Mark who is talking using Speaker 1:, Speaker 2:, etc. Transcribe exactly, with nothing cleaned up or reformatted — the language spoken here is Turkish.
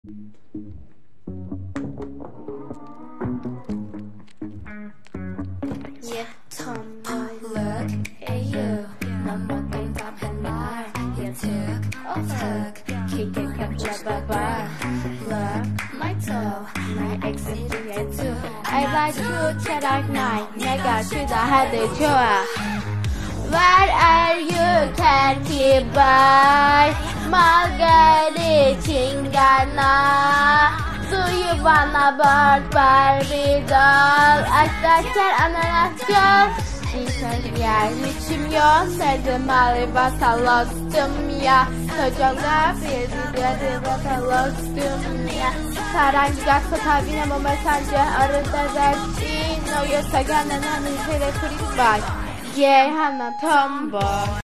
Speaker 1: Yeah, tomboy, look at you. 넌 못된 답한 날 You took a look 깊게 겹쳐봐봐 Look, my toe 날 exciting해 too I like you, 체력 night 내가 쉬다 해도 좋아 Where are you, can't keep by Margaritinga na Do you wanna bird Barbie doll? Arkadaşlar ananasyon İnsan yer içim yok Nerede mali batalostum ya Çocuklar bir diğeri batalostum ya 사랑이가 서탑이나 뭐 말산지 어른들 잘 No you're second and I'm in the free bike Yeah, I'm a tomboy